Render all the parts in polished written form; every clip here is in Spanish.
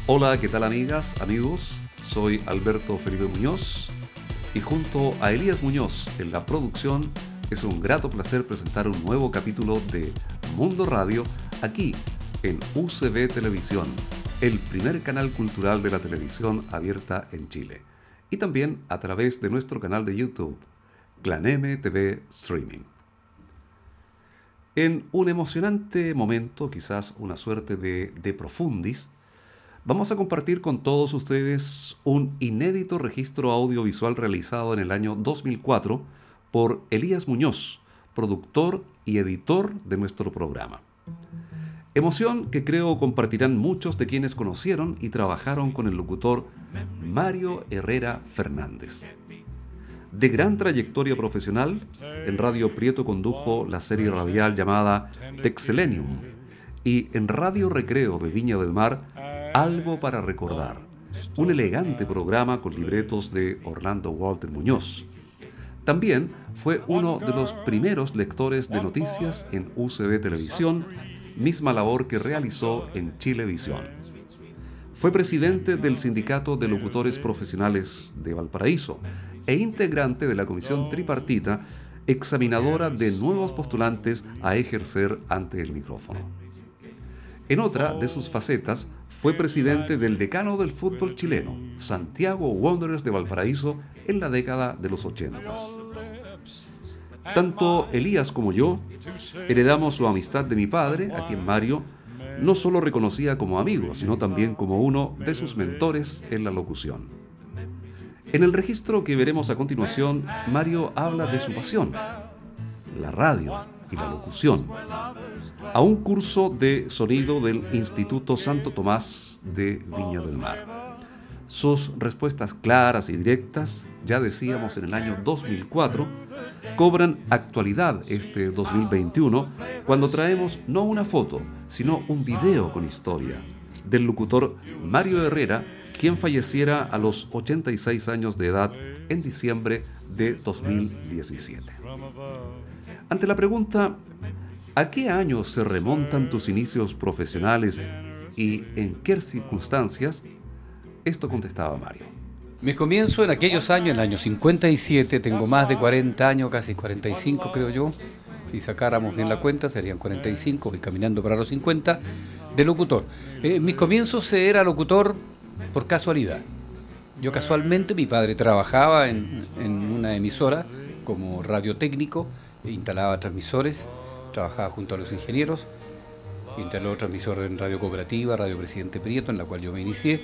Hola, ¿qué tal amigas, amigos? Soy Alberto Felipe Muñoz y junto a Elías Muñoz en la producción es un grato placer presentar un nuevo capítulo de Mundo Radio aquí en UCB Televisión, el primer canal cultural de la televisión abierta en Chile, y también a través de nuestro canal de YouTube, Clan M TV Streaming. En un emocionante momento, quizás una suerte de profundis, vamos a compartir con todos ustedes un inédito registro audiovisual realizado en el año 2004 por Elías Muñoz, productor y editor de nuestro programa. Emoción que creo compartirán muchos de quienes conocieron y trabajaron con el locutor Mario Herrera Fernández. De gran trayectoria profesional, en Radio Prieto condujo la serie radial llamada Texelenium y en Radio Recreo de Viña del Mar, Algo para Recordar, un elegante programa con libretos de Orlando Walter Muñoz. También fue uno de los primeros lectores de noticias en UCB Televisión, misma labor que realizó en Chilevisión. Fue presidente del Sindicato de Locutores Profesionales de Valparaíso e integrante de la Comisión Tripartita, examinadora de nuevos postulantes a ejercer ante el micrófono. En otra de sus facetas, fue presidente del decano del fútbol chileno, Santiago Wanderers de Valparaíso, en la década de los 80. Tanto Elías como yo heredamos su amistad de mi padre, a quien Mario no solo reconocía como amigo, sino también como uno de sus mentores en la locución. En el registro que veremos a continuación, Mario habla de su pasión, la radio y la locución, a un curso de sonido del Instituto Santo Tomás de Viña del Mar. Sus respuestas claras y directas, ya decíamos en el año 2004, cobran actualidad este 2021 cuando traemos no una foto, sino un video con historia del locutor Mario Herrera, quien falleciera a los 86 años de edad en diciembre de 2017. Ante la pregunta, ¿a qué año se remontan tus inicios profesionales y en qué circunstancias? Esto contestaba Mario. Mis comienzos en aquellos años, en el año 57, tengo más de 40 años, casi 45 creo yo. Si sacáramos bien la cuenta, serían 45, voy caminando para los 50, de locutor. Mis comienzos era locutor por casualidad. Yo casualmente, mi padre trabajaba en una emisora como radiotécnico, instalaba transmisores, trabajaba junto a los ingenieros, instaló transmisores en Radio Cooperativa, Radio Presidente Prieto, en la cual yo me inicié.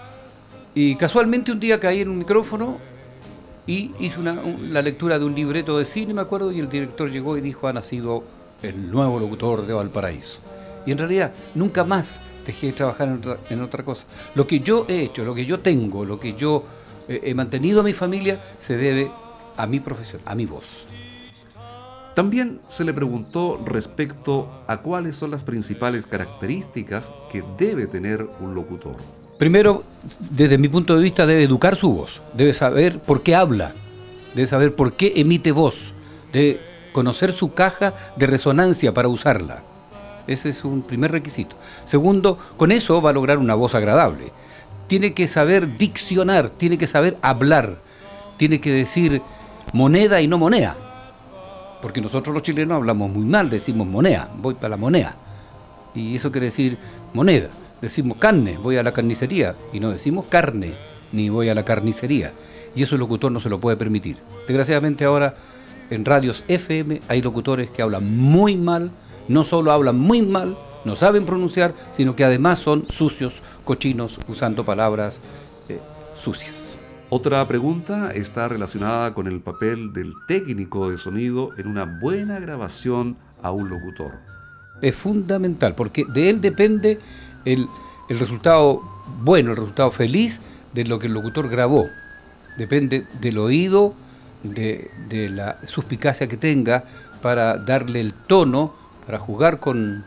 Y casualmente un día caí en un micrófono y hice la lectura de un libreto de cine, me acuerdo, y el director llegó y dijo: ha nacido el nuevo locutor de Valparaíso. Y en realidad nunca más dejé de trabajar en otra cosa. Lo que yo he hecho, lo que yo tengo, lo que yo he mantenido a mi familia, se debe a mi profesión, a mi voz. También se le preguntó respecto a cuáles son las principales características que debe tener un locutor. Primero, desde mi punto de vista, debe educar su voz, debe saber por qué habla, debe saber por qué emite voz, debe conocer su caja de resonancia para usarla. Ese es un primer requisito. Segundo, con eso va a lograr una voz agradable. Tiene que saber diccionar, tiene que saber hablar, tiene que decir moneda y no moneda. Porque nosotros los chilenos hablamos muy mal, decimos moneda, voy para la moneda. Y eso quiere decir moneda. Decimos carne, voy a la carnicería. Y no decimos carne, ni voy a la carnicería. Y eso el locutor no se lo puede permitir. Desgraciadamente ahora en radios FM hay locutores que hablan muy mal, no solo hablan muy mal, no saben pronunciar, sino que además son sucios, cochinos, usando palabras sucias. Otra pregunta está relacionada con el papel del técnico de sonido en una buena grabación a un locutor. Es fundamental, porque de él depende el resultado bueno, el resultado feliz de lo que el locutor grabó. Depende del oído, de la suspicacia que tenga para darle el tono, para jugar con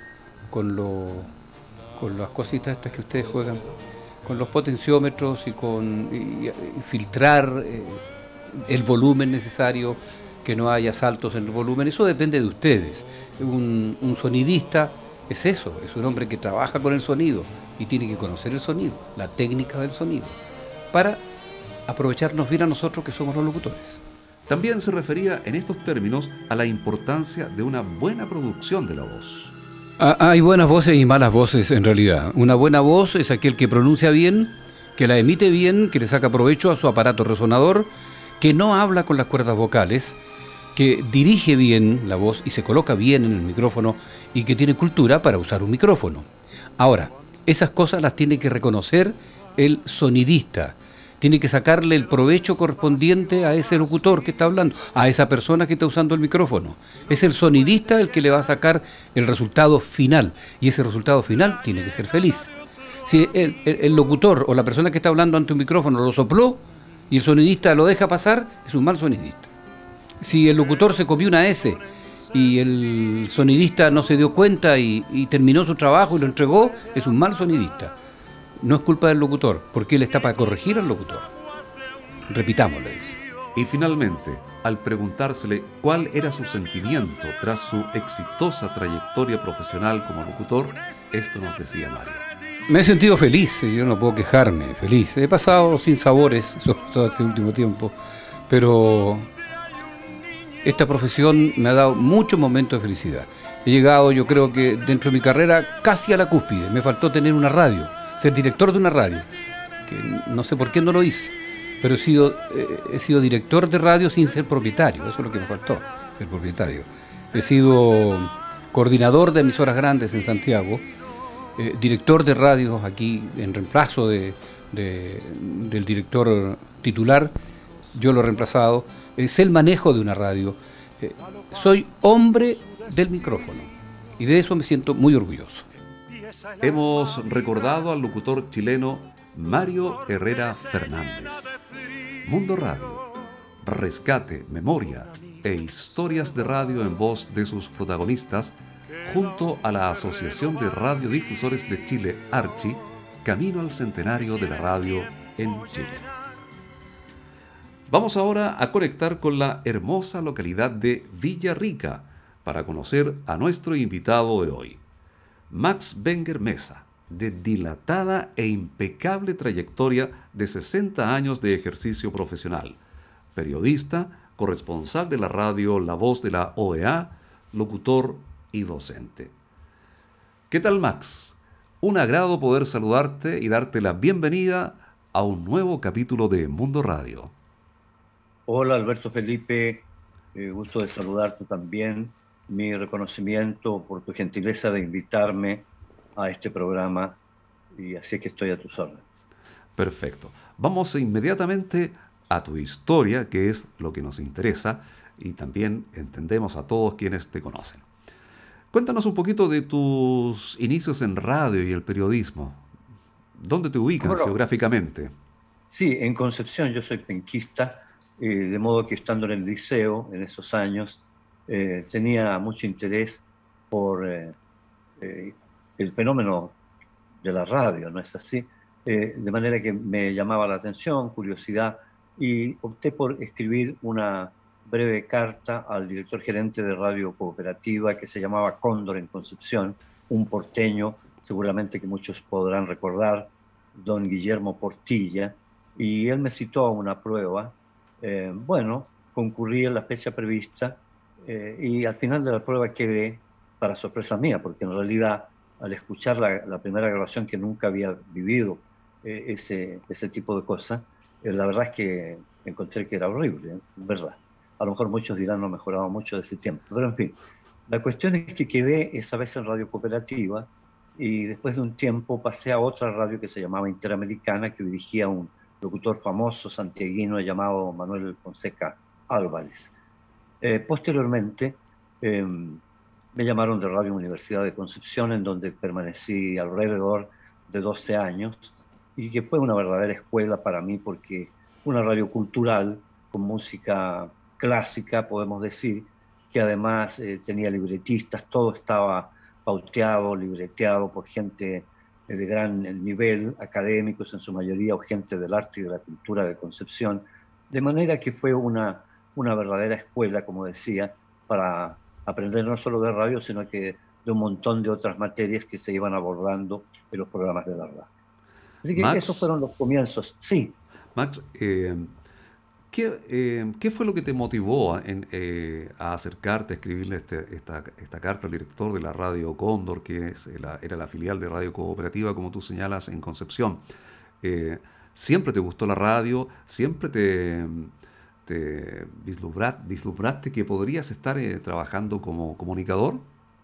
las cositas estas que ustedes juegan, con los potenciómetros y filtrar el volumen necesario, que no haya saltos en el volumen. Eso depende de ustedes. Un sonidista es eso, es un hombre que trabaja con el sonido y tiene que conocer el sonido, la técnica del sonido, para aprovecharnos bien a nosotros que somos los locutores. También se refería en estos términos a la importancia de una buena producción de la voz. Hay buenas voces y malas voces en realidad. Una buena voz es aquel que pronuncia bien, que la emite bien, que le saca provecho a su aparato resonador, que no habla con las cuerdas vocales, que dirige bien la voz y se coloca bien en el micrófono y que tiene cultura para usar un micrófono. Ahora, esas cosas las tiene que reconocer el sonidista. Tiene que sacarle el provecho correspondiente a ese locutor que está hablando, a esa persona que está usando el micrófono. Es el sonidista el que le va a sacar el resultado final, y ese resultado final tiene que ser feliz. Si el locutor o la persona que está hablando ante un micrófono lo sopló y el sonidista lo deja pasar, es un mal sonidista. Si el locutor se comió una S y el sonidista no se dio cuenta y terminó su trabajo y lo entregó, es un mal sonidista. No es culpa del locutor, porque él está para corregir al locutor. Repitámoslo. Y finalmente, al preguntársele cuál era su sentimiento tras su exitosa trayectoria profesional como locutor, esto nos decía Mario. Me he sentido feliz, yo no puedo quejarme, feliz. He pasado sin sabores todo este último tiempo, pero esta profesión me ha dado muchos momentos de felicidad. He llegado, yo creo que dentro de mi carrera, casi a la cúspide. Me faltó tener una radio, ser director de una radio, que no sé por qué no lo hice, pero he sido director de radio sin ser propietario, eso es lo que me faltó, ser propietario. He sido coordinador de emisoras grandes en Santiago, director de radios aquí en reemplazo del director titular, yo lo he reemplazado, sé el manejo de una radio, soy hombre del micrófono y de eso me siento muy orgulloso. Hemos recordado al locutor chileno Mario Herrera Fernández. Mundo Radio, rescate, memoria e historias de radio en voz de sus protagonistas, junto a la Asociación de Radiodifusores de Chile, ARCHI, camino al centenario de la radio en Chile. Vamos ahora a conectar con la hermosa localidad de Villarrica para conocer a nuestro invitado de hoy. Max Wenger Mesa, de dilatada e impecable trayectoria de 60 años de ejercicio profesional, periodista, corresponsal de la radio La Voz de la OEA, locutor y docente. ¿Qué tal, Max? Un agrado poder saludarte y darte la bienvenida a un nuevo capítulo de Mundo Radio. Hola, Alberto Felipe, gusto de saludarte también. Mi reconocimiento por tu gentileza de invitarme a este programa y así es que estoy a tus órdenes. Perfecto. Vamos inmediatamente a tu historia, que es lo que nos interesa y también entendemos a todos quienes te conocen. Cuéntanos un poquito de tus inicios en radio y el periodismo. ¿Dónde te ubican geográficamente? Sí, en Concepción. Yo soy penquista, de modo que estando en el liceo en esos años tenía mucho interés por el fenómeno de la radio, ¿no es así? De manera que me llamaba la atención, curiosidad, y opté por escribir una breve carta al director gerente de Radio Cooperativa que se llamaba Cóndor en Concepción, un porteño, seguramente que muchos podrán recordar, don Guillermo Portilla, y él me citó a una prueba. Bueno, concurrí en la fecha prevista y al final de la prueba quedé, para sorpresa mía, porque en realidad al escuchar la primera grabación, que nunca había vivido ese tipo de cosas, la verdad es que encontré que era horrible, ¿verdad? A lo mejor muchos dirán no mejoraba mucho de ese tiempo, pero en fin, la cuestión es que quedé esa vez en Radio Cooperativa y después de un tiempo pasé a otra radio que se llamaba Interamericana, que dirigía un locutor famoso santiaguino llamado Manuel Fonseca Álvarez. Posteriormente me llamaron de Radio Universidad de Concepción, en donde permanecí alrededor de 12 años y que fue una verdadera escuela para mí, porque una radio cultural con música clásica, podemos decir, que además tenía libretistas, todo estaba pauteado, libreteado por gente de gran nivel, académicos en su mayoría, o gente del arte y de la cultura de Concepción, de manera que fue una verdadera escuela, como decía, para aprender no solo de radio, sino que de un montón de otras materias que se iban abordando en los programas de la radio. Así que esos Max, fueron los comienzos. Sí, Max, ¿qué fue lo que te motivó a acercarte a escribirle esta carta al director de la radio Cóndor, que era la filial de Radio Cooperativa, como tú señalas, en Concepción? Eh, ¿Siempre te gustó la radio? ¿Siempre te vislumbraste que podrías estar trabajando como comunicador?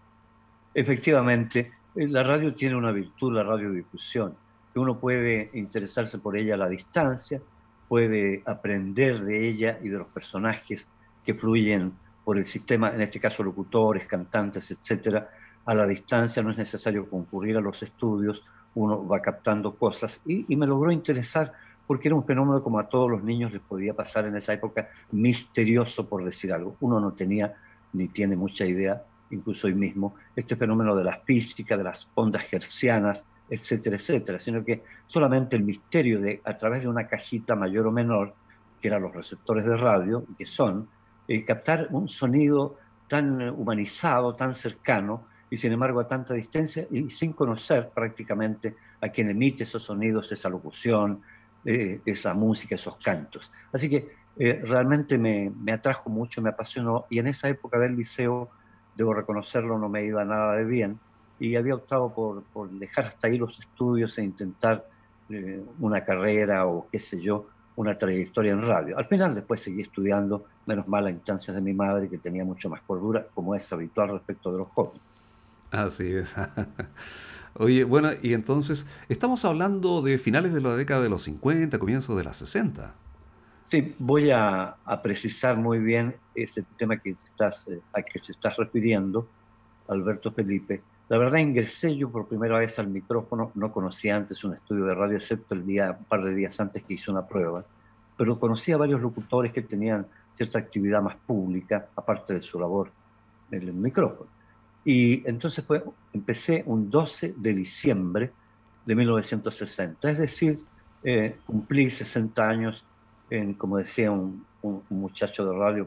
efectivamente, la radio tiene una virtud, la radiodifusión, que uno puede interesarse por ella a la distancia, puede aprender de ella y de los personajes que fluyen por el sistema, en este caso locutores, cantantes, etcétera, a la distancia. No es necesario concurrir a los estudios, uno va captando cosas y me logró interesar porque era un fenómeno como a todos los niños les podía pasar en esa época, misterioso por decir algo. Uno no tenía ni tiene mucha idea, incluso hoy mismo, este fenómeno de la física, de las ondas hertzianas, etcétera, etcétera, sino que solamente el misterio de, a través de una cajita mayor o menor, que eran los receptores de radio, que son, captar un sonido tan humanizado, tan cercano, y sin embargo a tanta distancia, y sin conocer prácticamente a quien emite esos sonidos, esa locución, esa música, esos cantos. Así que realmente me atrajo mucho, me apasionó, y en esa época del liceo, debo reconocerlo, no me iba nada de bien, y había optado por dejar hasta ahí los estudios e intentar una carrera o qué sé yo, una trayectoria en radio. Al final después seguí estudiando, menos mal a instancias de mi madre que tenía mucho más cordura, como es habitual respecto de los jóvenes. Así es. Oye, bueno, y entonces, estamos hablando de finales de la década de los 50, comienzos de las 60. Sí, voy a precisar muy bien ese tema a que te estás refiriendo, Alberto Felipe. La verdad ingresé yo por primera vez al micrófono, no conocía antes un estudio de radio, excepto un par de días antes que hice una prueba, pero conocía a varios locutores que tenían cierta actividad más pública, aparte de su labor en el micrófono. Y entonces empecé un 12 de diciembre de 1960, es decir, cumplí 60 años como decía un muchacho de radio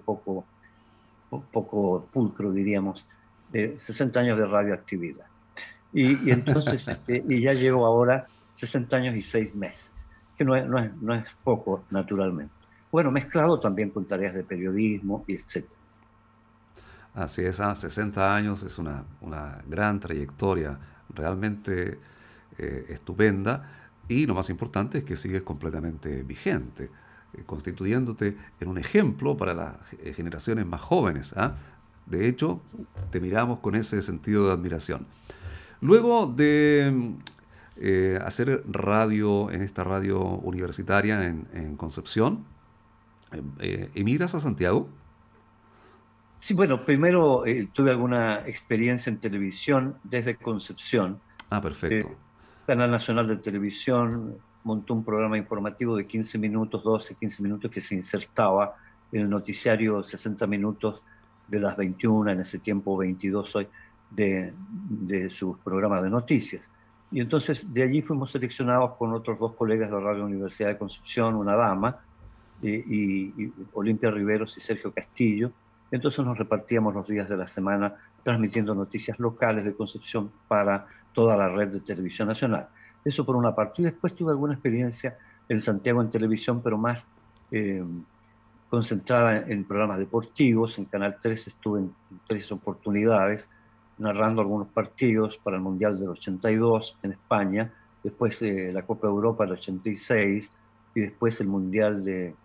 poco pulcro, diríamos, de 60 años de radioactividad. Y entonces, y ya llevo ahora 60 años y 6 meses, que no es poco, naturalmente. Bueno, mezclado también con tareas de periodismo y etcétera. Así es, 60 años es una gran trayectoria, realmente estupenda, y lo más importante es que sigues completamente vigente, constituyéndote en un ejemplo para las generaciones más jóvenes, ¿ah? De hecho, te miramos con ese sentido de admiración. Luego de hacer radio en esta radio universitaria en Concepción, ¿emigras a Santiago? Sí, bueno, primero tuve alguna experiencia en televisión desde Concepción. Ah, perfecto. Canal Nacional de Televisión montó un programa informativo de 15 minutos, 12, 15 minutos, que se insertaba en el noticiario 60 minutos de las 21, en ese tiempo 22 hoy, de sus programas de noticias. Y entonces de allí fuimos seleccionados con otros dos colegas de Radio Universidad de Concepción, una dama, y Olimpia Riveros y Sergio Castillo. Entonces nos repartíamos los días de la semana transmitiendo noticias locales de Concepción para toda la red de televisión nacional. Eso por una parte. Y después tuve alguna experiencia en Santiago en televisión, pero más concentrada en programas deportivos. En Canal 3 estuve en 3 oportunidades narrando algunos partidos para el Mundial del 82 en España, después la Copa de Europa del 86 y después el Mundial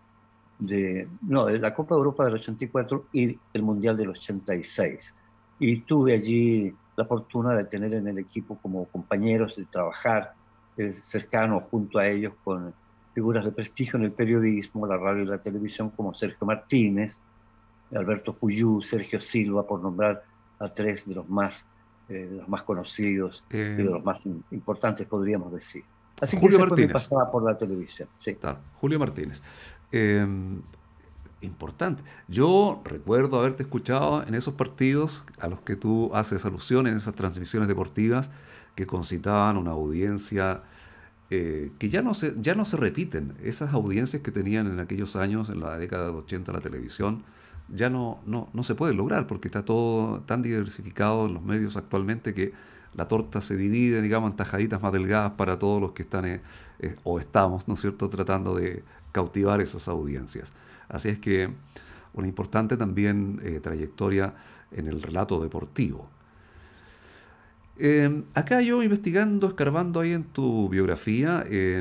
la Copa de Europa del 84 y el Mundial del 86. Y tuve allí la fortuna de tener en el equipo como compañeros, de trabajar cercano junto a ellos con figuras de prestigio en el periodismo, la radio y la televisión, como Sergio Martínez, Alberto Puyú, Sergio Silva, por nombrar a 3 de los más conocidos y de los más importantes, podríamos decir. Así Julio que ese fue mi Martínez. pasada por la televisión. Sí. Claro, Julio Martínez. Eh, Importante. Yo recuerdo haberte escuchado en esos partidos a los que tú haces alusión, en esas transmisiones deportivas que concitaban una audiencia que ya no se repiten. Esas audiencias que tenían en aquellos años, en la década de 80, la televisión, ya no se puede lograr porque está todo tan diversificado en los medios actualmente que la torta se divide, digamos, en tajaditas más delgadas para todos los que están o estamos, ¿no es cierto?, tratando de cautivar esas audiencias. Así es que una importante también trayectoria en el relato deportivo. Acá yo investigando, escarbando ahí en tu biografía,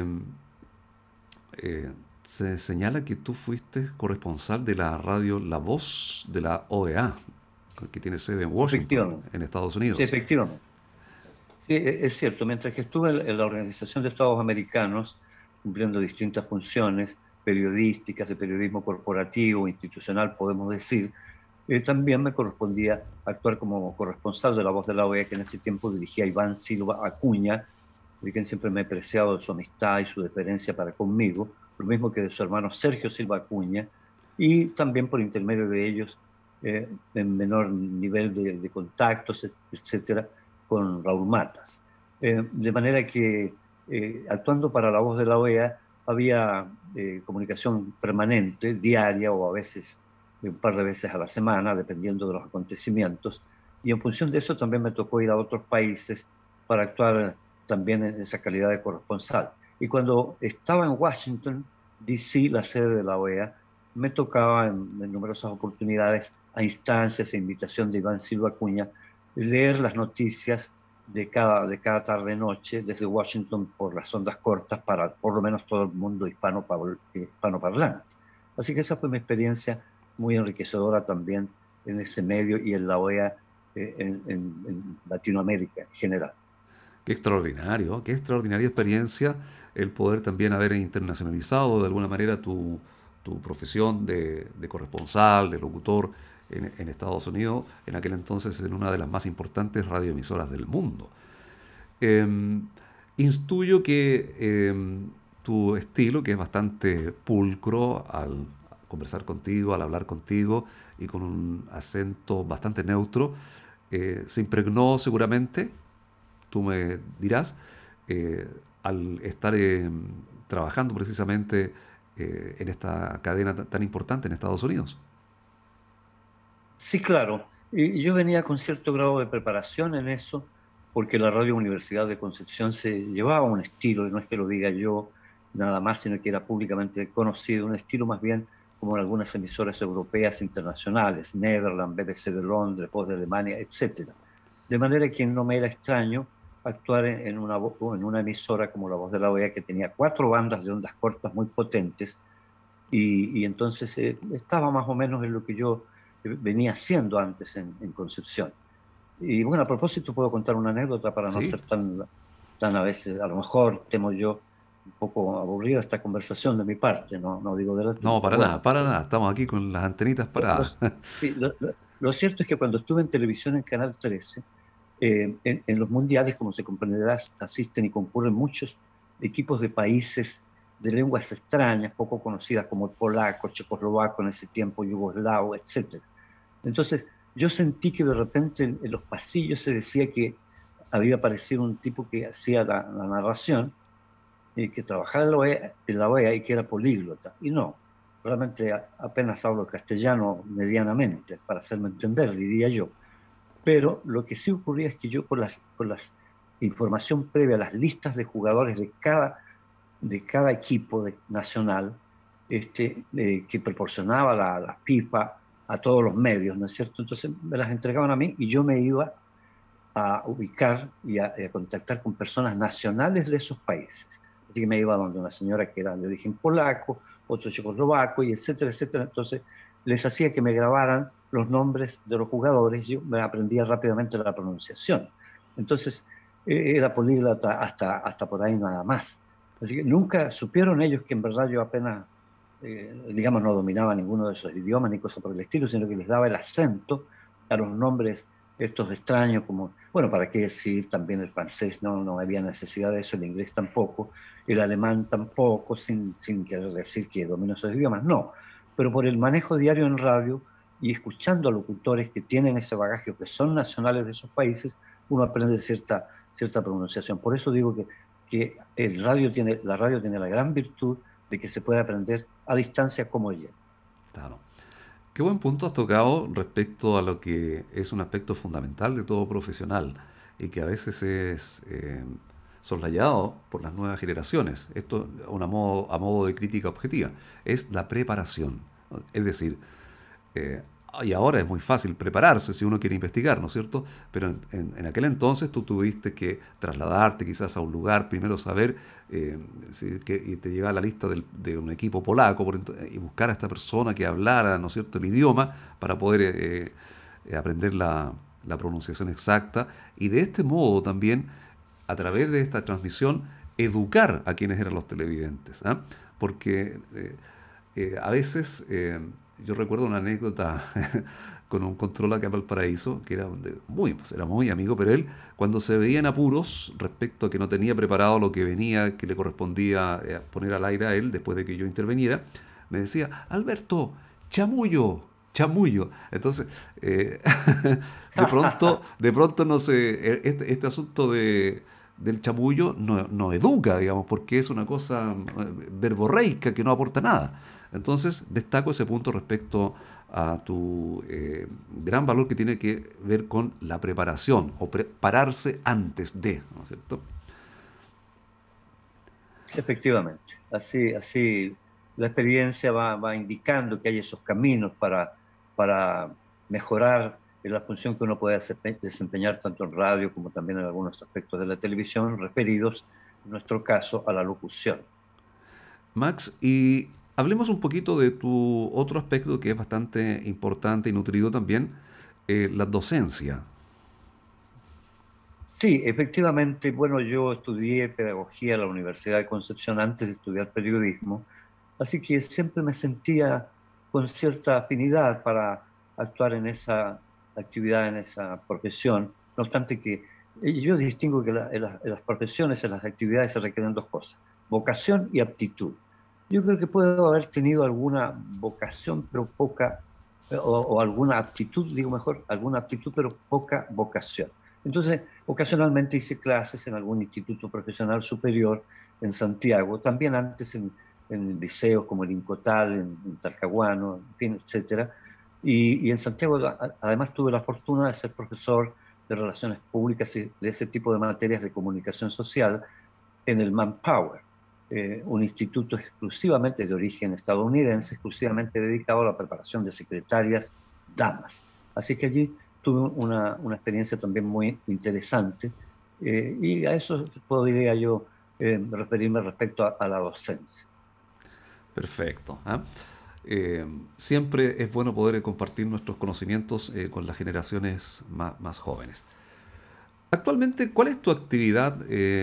se señala que tú fuiste corresponsal de la radio La Voz de la OEA, que tiene sede en Washington, en Estados Unidos. Sí, efectivamente. Sí, es cierto. Mientras que estuve en la Organización de Estados Americanos, cumpliendo distintas funciones periodísticas, de periodismo corporativo, institucional, podemos decir, también me correspondía actuar como corresponsal de La Voz de la OEA, que en ese tiempo dirigía Iván Silva Acuña, de quien siempre me he apreciado su amistad y su deferencia para conmigo, lo mismo que de su hermano Sergio Silva Acuña, y también por intermedio de ellos, en menor nivel de contactos, etcétera, con Raúl Matas. De manera que, actuando para La Voz de la OEA, había comunicación permanente, diaria o a veces un par de veces a la semana, dependiendo de los acontecimientos, y en función de eso también me tocó ir a otros países para actuar también en esa calidad de corresponsal. Y cuando estaba en Washington, D.C., la sede de la OEA, me tocaba en numerosas oportunidades, a instancias e invitación de Iván Silva Acuña, leer las noticias de cada tarde-noche desde Washington por las ondas cortas para por lo menos todo el mundo hispanoparlante. Así que esa fue mi experiencia muy enriquecedora también en ese medio y en la OEA en Latinoamérica en general. Qué extraordinaria experiencia el poder también haber internacionalizado de alguna manera tu profesión de corresponsal, de locutor en Estados Unidos, en aquel entonces en una de las más importantes radioemisoras del mundo. Intuyo que tu estilo, que es bastante pulcro al conversar contigo, al hablar contigo y con un acento bastante neutro, se impregnó seguramente, tú me dirás, al estar trabajando precisamente en esta cadena tan importante en Estados Unidos. Sí, claro. Y yo venía con cierto grado de preparación en eso, porque la Radio Universidad de Concepción se llevaba un estilo, y no es que lo diga yo nada más, sino que era públicamente conocido, un estilo más bien como en algunas emisoras europeas internacionales, Nederland, BBC de Londres, Voz de Alemania, etc. De manera que no me era extraño actuar en una emisora como La Voz de la OEA, que tenía 4 bandas de ondas cortas muy potentes, y entonces estaba más o menos en lo que yo venía haciendo antes en Concepción. Y bueno, a propósito puedo contar una anécdota para no ser tan a veces, a lo mejor temo yo, un poco aburrida esta conversación de mi parte, no digo de la tuya. No, para nada, estamos aquí con las antenitas paradas. Lo cierto es que cuando estuve en televisión en Canal 13, en los mundiales, como se comprenderá, asisten y concurren muchos equipos de países de lenguas extrañas, poco conocidas, como el polaco, checoslovaco en ese tiempo, yugoslavo, etc. Entonces, yo sentí que de repente en los pasillos se decía que había aparecido un tipo que hacía la narración, que trabajaba en la OEA y que era políglota. Y no, realmente apenas hablo castellano medianamente, para hacerme entender, diría yo. Pero lo que sí ocurría es que yo, por la información previa, las listas de jugadores de cada equipo nacional, que proporcionaba la FIFA a todos los medios, ¿no es cierto? Entonces me las entregaban a mí y yo me iba a ubicar y a contactar con personas nacionales de esos países. Así que me iba donde una señora que era de origen polaco, otro checoslovaco, y etcétera, etcétera. Entonces les hacía que me grabaran los nombres de los jugadores, yo me aprendía rápidamente la pronunciación. Entonces era políglota hasta por ahí nada más. Así que nunca supieron ellos que en verdad yo apenas, digamos, no dominaba ninguno de esos idiomas ni cosa por el estilo, sino que les daba el acento a los nombres estos extraños, como, bueno, ¿para qué decir también el francés? No había necesidad de eso, el inglés tampoco, el alemán tampoco, sin querer decir que domino esos idiomas, no. Pero por el manejo diario en radio y escuchando a locutores que tienen ese bagaje, que son nacionales de esos países, uno aprende cierta pronunciación. Por eso digo que la radio tiene la gran virtud de que se puede aprender a distancia como ella. Claro. Qué buen punto has tocado respecto a lo que es un aspecto fundamental de todo profesional y que a veces es soslayado por las nuevas generaciones. Esto a modo de crítica objetiva. Es la preparación. Es decir, eh, y ahora es muy fácil prepararse si uno quiere investigar, ¿no es cierto? Pero en aquel entonces tú tuviste que trasladarte quizás a un lugar, primero saber y te llegaba la lista de un equipo polaco y buscar a esta persona que hablara, ¿no es cierto?, el idioma para poder aprender la pronunciación exacta y de este modo también, a través de esta transmisión, educar a quienes eran los televidentes, ¿ah? Porque a veces yo recuerdo una anécdota con un control acá en Valparaíso, que era muy amigo, pero él, cuando se veía en apuros respecto a que no tenía preparado lo que venía, que le correspondía poner al aire a él después de que yo interveniera, me decía: Alberto, chamullo, chamullo. Entonces, de pronto no sé, este asunto del chamullo no educa, digamos, porque es una cosa verborreica que no aporta nada. Entonces, destaco ese punto respecto a tu gran valor que tiene que ver con la preparación o prepararse antes de, ¿no es cierto? Efectivamente, así la experiencia va indicando que hay esos caminos para mejorar en la función que uno puede desempeñar tanto en radio como también en algunos aspectos de la televisión, referidos, en nuestro caso, a la locución. Max, y hablemos un poquito de tu otro aspecto que es bastante importante y nutrido también, la docencia. Sí, efectivamente, bueno, yo estudié pedagogía en la Universidad de Concepción antes de estudiar periodismo, así que siempre me sentía con cierta afinidad para actuar en esa actividad, en esa profesión. No obstante que yo distingo que en las profesiones, en las actividades se requieren dos cosas: vocación y aptitud. Yo creo que puedo haber tenido alguna vocación, pero poca, o alguna aptitud, digo mejor, alguna aptitud, pero poca vocación. Entonces, ocasionalmente hice clases en algún instituto profesional superior en Santiago, también antes en liceos como el Incotal, en Talcahuano, en fin, etc. Y en Santiago además tuve la fortuna de ser profesor de relaciones públicas y de ese tipo de materias de comunicación social en el Manpower, un instituto exclusivamente de origen estadounidense, exclusivamente dedicado a la preparación de secretarias damas. Así que allí tuve una experiencia también muy interesante, y a eso podría yo referirme respecto a la docencia. Perfecto. ¿Ah? Siempre es bueno poder compartir nuestros conocimientos con las generaciones más jóvenes. Actualmente, ¿cuál es tu actividad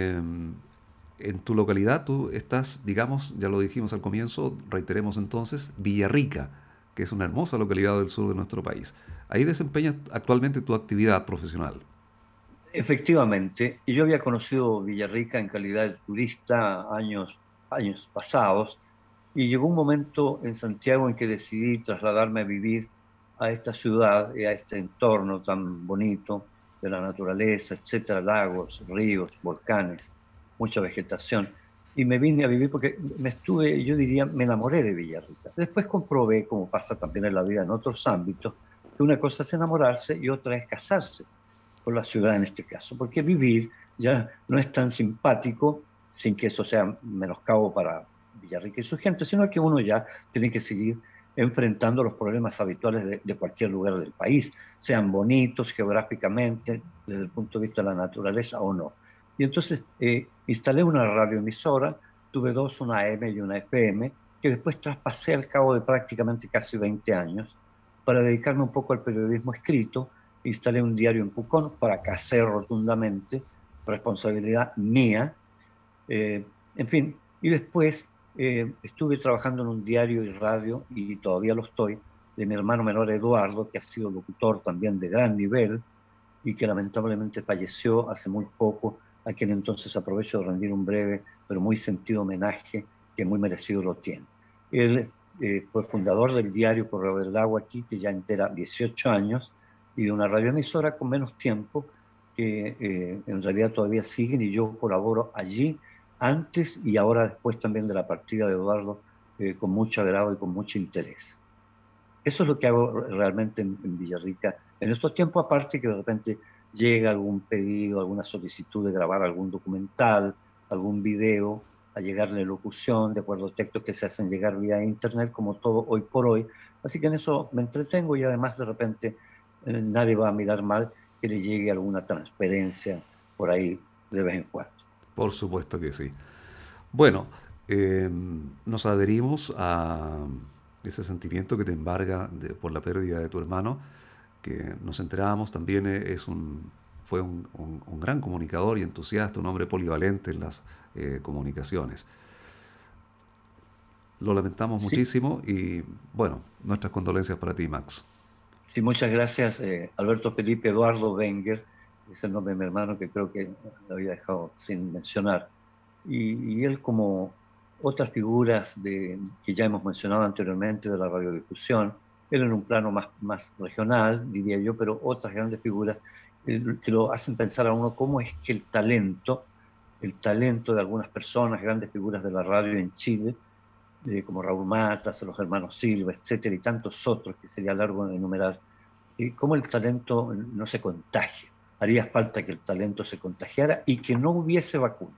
en tu localidad? Tú estás, digamos, ya lo dijimos al comienzo, reiteremos entonces, Villarrica, que es una hermosa localidad del sur de nuestro país. Ahí desempeñas actualmente tu actividad profesional. Efectivamente, y yo había conocido Villarrica en calidad de turista años pasados, y llegó un momento en Santiago en que decidí trasladarme a vivir a esta ciudad y a este entorno tan bonito de la naturaleza, etcétera, lagos, ríos, volcanes, mucha vegetación. Y me vine a vivir porque yo diría, me enamoré de Villarrica. Después comprobé, como pasa también en la vida en otros ámbitos, que una cosa es enamorarse y otra es casarse con la ciudad en este caso, porque vivir ya no es tan simpático, sin que eso sea menoscabo para Villarrica y su gente, sino que uno ya tiene que seguir enfrentando los problemas habituales de cualquier lugar del país, sean bonitos geográficamente, desde el punto de vista de la naturaleza o no. Y entonces instalé una radioemisora, tuve dos, una AM y una FM, que después traspasé al cabo de prácticamente casi 20 años para dedicarme un poco al periodismo escrito. Instalé un diario en Pucón, fracasé rotundamente, responsabilidad mía, en fin, y después estuve trabajando en un diario y radio, y todavía lo estoy, de mi hermano menor Eduardo, que ha sido locutor también de gran nivel y que lamentablemente falleció hace muy poco, a quien entonces aprovecho de rendir un breve pero muy sentido homenaje que muy merecido lo tiene. Él fue fundador del diario Correo del Agua aquí, que ya entera 18 años, y de una radioemisora con menos tiempo, que en realidad todavía siguen, y yo colaboro allí antes y ahora después también de la partida de Eduardo, con mucho agrado y con mucho interés. Eso es lo que hago realmente en Villarrica. En estos tiempos, aparte que de repente llega algún pedido, alguna solicitud de grabar algún documental, algún video, a llegarle locución, de acuerdo a textos que se hacen llegar vía internet, como todo hoy por hoy. Así que en eso me entretengo y además de repente nadie va a mirar mal que le llegue alguna transferencia por ahí de vez en cuando. Por supuesto que sí. Bueno, nos adherimos a ese sentimiento que te embarga por la pérdida de tu hermano, que nos enterábamos también fue un gran comunicador y entusiasta, un hombre polivalente en las comunicaciones. Lo lamentamos Sí, muchísimo y bueno, nuestras condolencias para ti, Max. sí, muchas gracias, Alberto Felipe Eduardo Wenger, es el nombre de mi hermano que creo que lo había dejado sin mencionar. Y él, como otras figuras que ya hemos mencionado anteriormente de la radiodifusión, él en un plano más regional, diría yo, pero otras grandes figuras que lo hacen pensar a uno cómo es que el talento de algunas personas, grandes figuras de la radio en Chile, como Raúl Matas, los hermanos Silva, etcétera, y tantos otros que sería largo de enumerar, cómo el talento no se contagia. Haría falta que el talento se contagiara y que no hubiese vacuna,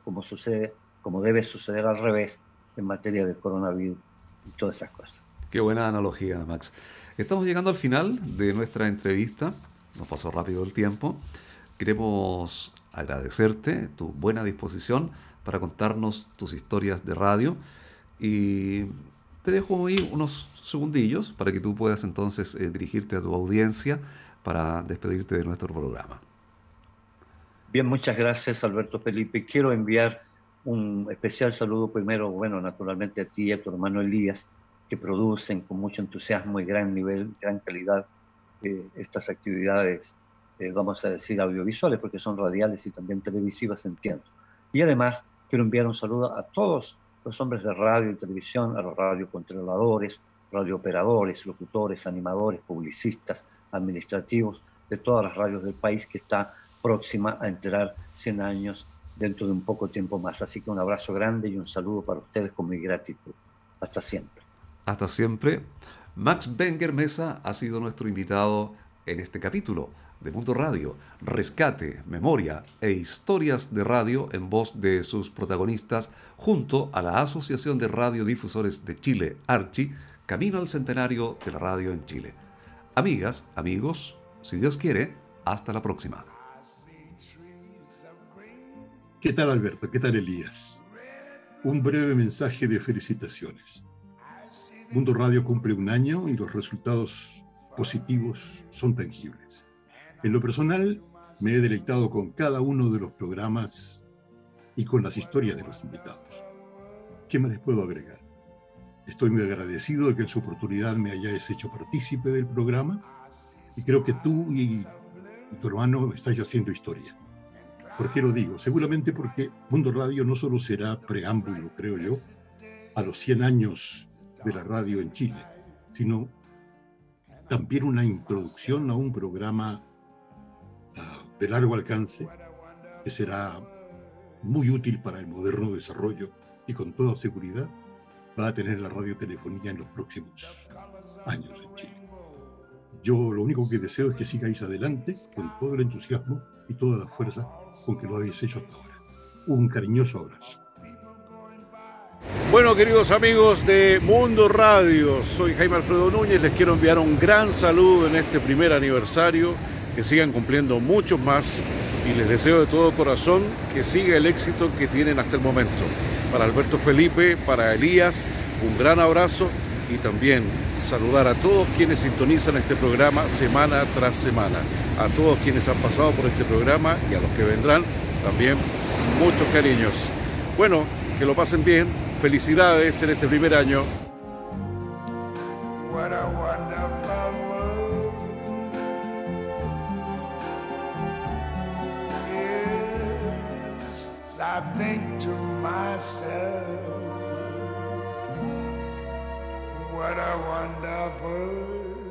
como debe suceder al revés en materia del coronavirus y todas esas cosas. Qué buena analogía, Max. Estamos llegando al final de nuestra entrevista. Nos pasó rápido el tiempo. Queremos agradecerte tu buena disposición para contarnos tus historias de radio. Y te dejo ahí unos segundillos para que tú puedas entonces dirigirte a tu audiencia para despedirte de nuestro programa. Bien, muchas gracias, Alberto Felipe. Quiero enviar un especial saludo primero, bueno, naturalmente a ti y a tu hermano Elías, que producen con mucho entusiasmo y gran nivel, gran calidad estas actividades, vamos a decir, audiovisuales, porque son radiales y también televisivas, entiendo. Y además quiero enviar un saludo a todos los hombres de radio y televisión, a los radiocontroladores, radiooperadores, locutores, animadores, publicistas, administrativos de todas las radios del país que está próxima a enterar 100 años dentro de un poco tiempo más. Así que un abrazo grande y un saludo para ustedes con mi gratitud. Hasta siempre. Hasta siempre. Max Wenger Mesa ha sido nuestro invitado en este capítulo de Mundo Radio, rescate, memoria e historias de radio en voz de sus protagonistas junto a la Asociación de Radiodifusores de Chile, ARCHI, camino al centenario de la radio en Chile. Amigas, amigos, si Dios quiere, hasta la próxima. ¿Qué tal, Alberto? ¿Qué tal, Elías? Un breve mensaje de felicitaciones. Mundo Radio cumple 1 año y los resultados positivos son tangibles. En lo personal, me he deleitado con cada uno de los programas y con las historias de los invitados. ¿Qué más les puedo agregar? Estoy muy agradecido de que en su oportunidad me hayáis hecho partícipe del programa y creo que tú y tu hermano estáis haciendo historia. ¿Por qué lo digo? Seguramente porque Mundo Radio no solo será preámbulo, creo yo, a los 100 años de la radio en Chile, sino también una introducción a un programa de largo alcance que será muy útil para el moderno desarrollo y con toda seguridad va a tener la radiotelefonía en los próximos años en Chile. Yo lo único que deseo es que sigáis adelante con todo el entusiasmo y toda la fuerza con que lo habéis hecho hasta ahora. Un cariñoso abrazo. Bueno, queridos amigos de Mundo Radio, soy Jaime Alfredo Núñez, les quiero enviar un gran saludo en este primer aniversario, que sigan cumpliendo muchos más y les deseo de todo corazón que siga el éxito que tienen hasta el momento. Para Alberto Felipe, para Elías, un gran abrazo y también saludar a todos quienes sintonizan este programa semana tras semana, a todos quienes han pasado por este programa y a los que vendrán también muchos cariños. Bueno, que lo pasen bien. Felicidades en este primer año. What a wonderful world. Yes, I think to myself, what a wonderful